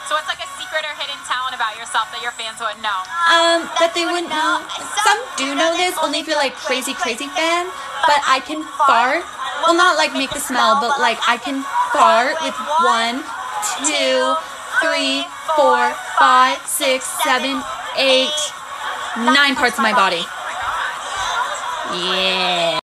So what's like a secret or hidden talent about yourself that your fans wouldn't know? That they wouldn't know. Some do know this, only if you're like crazy fan. But I can fart. Well, not like make the smell, but like I can fart with 1, 2, 3, 4, 5, 6, 7, 8, 9 parts of my body. Yeah.